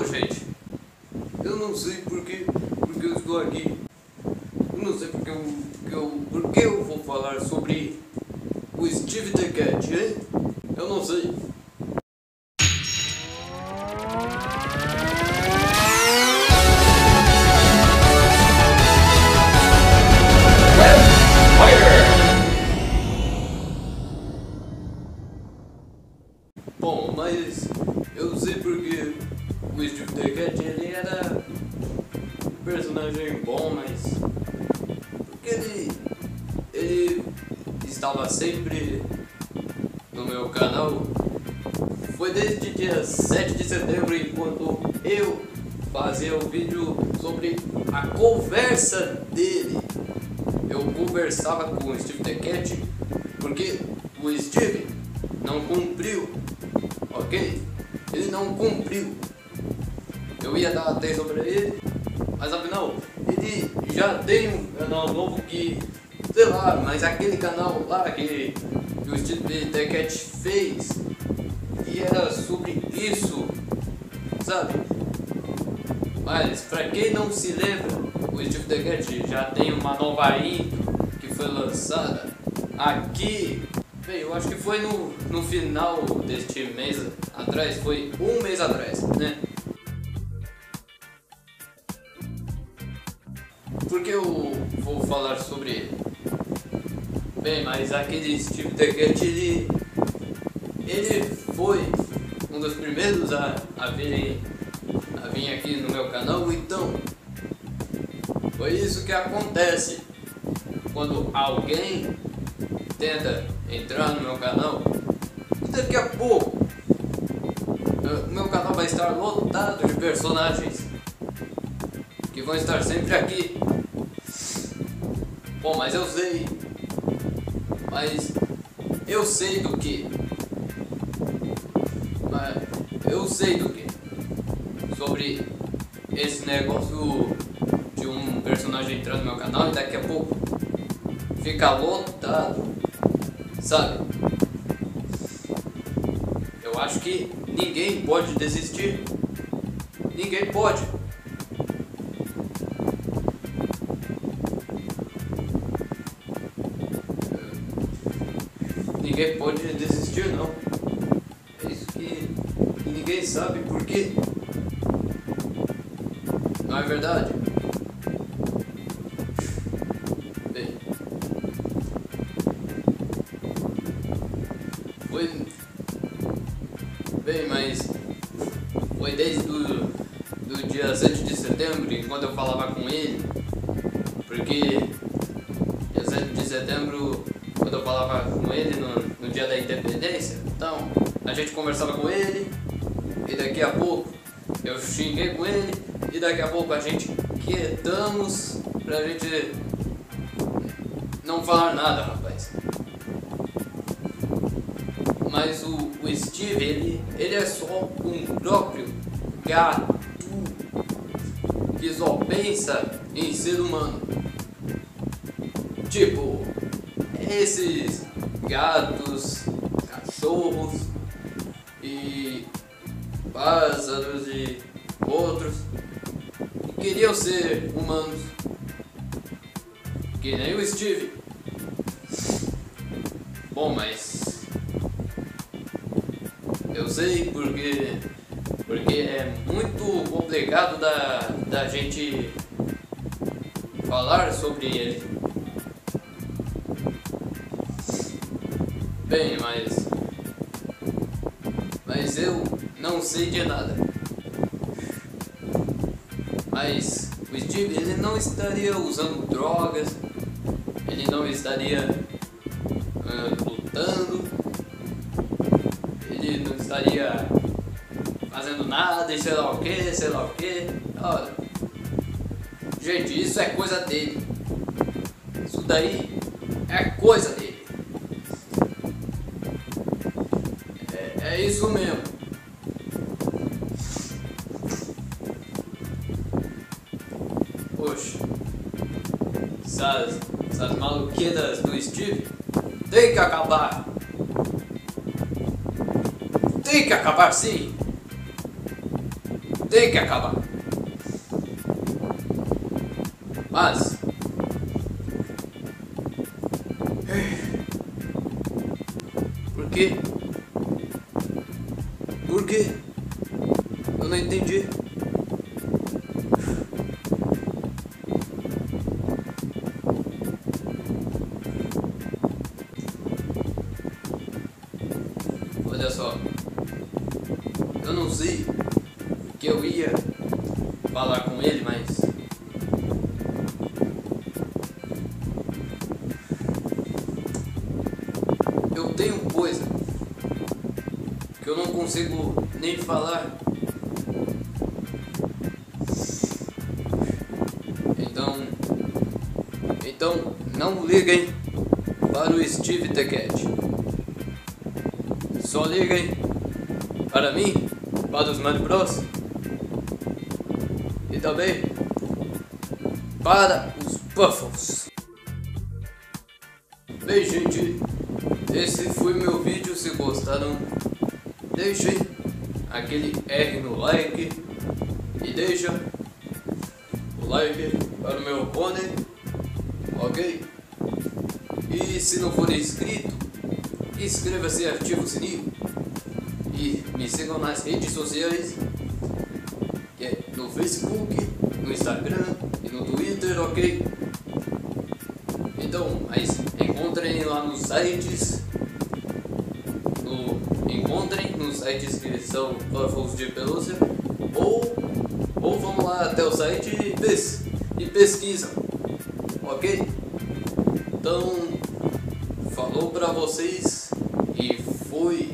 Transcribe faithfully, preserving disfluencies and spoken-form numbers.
Pô, gente, eu não sei porque, porque eu estou aqui. Eu não sei porque eu, porque eu, porque eu vou falar sobre o Steve the Cat, hein? Eu não sei. Bom, mas eu sei porque o Steve the Cat, ele era um personagem bom, mas porque ele, ele estava sempre no meu canal. Foi desde dia sete de setembro, enquanto eu fazia o vídeo sobre a conversa dele. Eu conversava com o Steve the Cat porque o Steve não cumpriu, ok? Ele não cumpriu. Eu ia dar atenção pra ele, mas afinal, ele já tem um canal novo que, sei lá, mas aquele canal lá que, que o Steve the Cat fez, que era sobre isso, sabe? Mas pra quem não se lembra, o Steve the Cat já tem uma nova intro que foi lançada aqui. Bem, eu acho que foi no, no final deste mês atrás, foi um mês atrás, né? Por que eu vou falar sobre ele? Bem, mas aquele Steve the Cat, ele, ele foi um dos primeiros a, a, vir, a vir aqui no meu canal, então foi isso que acontece quando alguém tenta entrar no meu canal. E daqui a pouco o meu canal vai estar lotado de personagens que vão estar sempre aqui. Bom, mas eu sei, mas eu sei do que, mas eu sei do que, sobre esse negócio de um personagem entrar no meu canal e daqui a pouco fica lotado, sabe? Eu acho que ninguém pode desistir, ninguém pode. Ninguém pode desistir, não. É isso que, que ninguém sabe por quê. Não é verdade? Bem, foi... Bem, mas foi desde do, do dia sete de setembro, enquanto eu falava com ele, porque dia sete de setembro, quando eu falava com ele no, no dia da independência, então a gente conversava com ele e daqui a pouco eu xinguei com ele e daqui a pouco a gente quietamos pra gente não falar nada, rapaz. Mas o, o Steve, ele, ele é só um próprio gato que só pensa em ser humano. Tipo, esses gatos, cachorros e pássaros e outros que queriam ser humanos, que nem o Steve. Bom, mas eu sei porque porque é muito complicado da, da gente falar sobre ele. Bem, mas mas eu não sei de nada. Mas o Steve, ele não estaria usando drogas, ele não estaria uh, lutando, ele não estaria fazendo nada e sei lá o que, sei lá o que. Olha, gente, isso é coisa dele. Isso daí é coisa dele. É isso mesmo. Poxa, essas, essas maluquedas do Steve tem que acabar. Tem que acabar sim. tem que acabar. Mas por quê? Por quê? Eu não entendi. Olha só, eu não sei que eu ia falar com ele, mas eu tenho coisa que eu não consigo nem falar. Então, então não liguem para o Steve the Cat. Só liguem para mim, para os Mario Bros. E também para os Puffles. Bem, gente, esse foi meu vídeo. Se gostaram, deixem aquele R no like e deixa o like para o meu pônei, ok? E se não for inscrito, inscreva-se e ative o sininho. E me sigam nas redes sociais, que é no Facebook, no Instagram e no Twitter, ok? Então, mas encontrem lá nos sites, no, encontrem nos sites que são Puffles de pelúcia, ou, ou vão lá até o site e, pes, e pesquisam, ok? Então, falou pra vocês e fui!